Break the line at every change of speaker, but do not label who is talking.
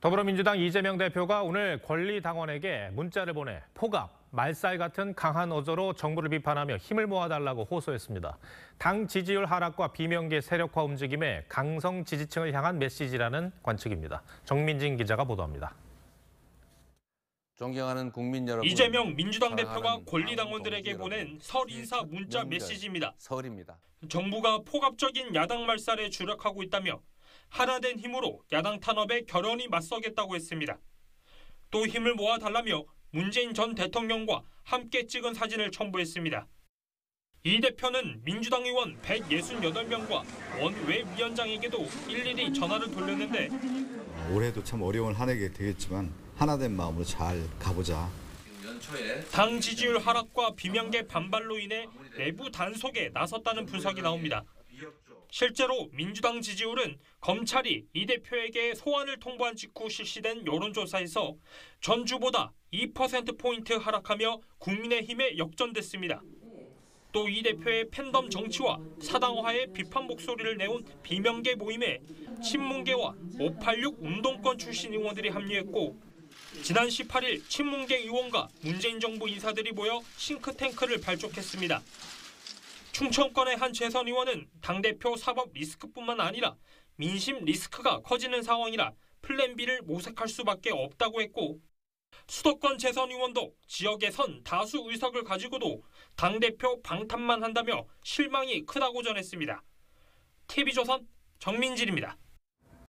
더불어민주당 이재명 대표가 오늘 권리당원에게 문자를 보내 포갑, 말살 같은 강한 어조로 정부를 비판하며 힘을 모아달라고 호소했습니다. 당 지지율 하락과 비명계 세력화 움직임에 강성 지지층을 향한 메시지라는 관측입니다. 정민진 기자가 보도합니다.
존경하는 국민 여러분,
이재명 민주당 대표가 권리당원들에게 보낸 설 인사 문자 메시지입니다.
설입니다.
정부가 포갑적인 야당 말살에 주력하고 있다며 하나된 힘으로 야당 탄압에 결연히 맞서겠다고 했습니다. 또 힘을 모아달라며 문재인 전 대통령과 함께 찍은 사진을 첨부했습니다. 이 대표는 민주당 의원 168명과 원외위원장에게도 일일이 전화를 돌렸는데
올해도 참 어려운 한 해가 되겠지만 하나된 마음으로 잘 가보자.
당 지지율 하락과 비명계 반발로 인해 내부 단속에 나섰다는 분석이 나옵니다. 실제로 민주당 지지율은 검찰이 이 대표에게 소환을 통보한 직후 실시된 여론조사에서 전주보다 2%포인트 하락하며 국민의힘에 역전됐습니다. 또 이 대표의 팬덤 정치와 사당화의 비판 목소리를 내온 비명계 모임에 친문계와 586 운동권 출신 의원들이 합류했고 지난 18일 친문계 의원과 문재인 정부 인사들이 모여 싱크탱크를 발족했습니다. 충청권의 한 재선 의원은 당대표 사법 리스크뿐만 아니라 민심 리스크가 커지는 상황이라 플랜 B를 모색할 수밖에 없다고 했고 수도권 재선 의원도 지역에선 다수 의석을 가지고도 당대표 방탄만 한다며 실망이 크다고 전했습니다. TV조선 정민진입니다.